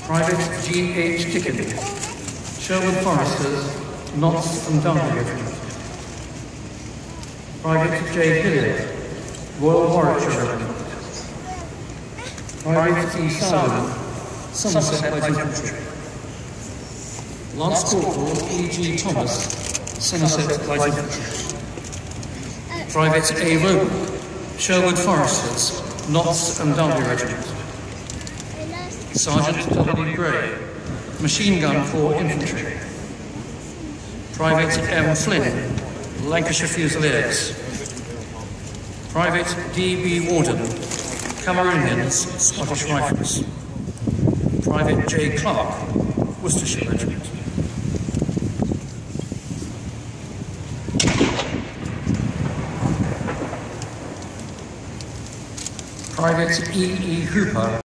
Private G.H. Dickens, Sherwood Foresters, Notts and Derby Regiment. Private J. Hilliard, Royal Warwickshire Regiment. Private E. Sullivan, Somerset Light Infantry. Lance Corporal E. G. Thomas, Somerset Light Infantry. Private A. Rowan, Sherwood Foresters, Notts and Derby Regiment. Sergeant W. Gray, Machine Gun Corps Infantry. Private M. Flynn, Lancashire Fusiliers. Private D. B. Warden, Cameroonians, Scottish Rifles. Private J. Clark, Worcestershire Regiment. Private E. E. Hooper,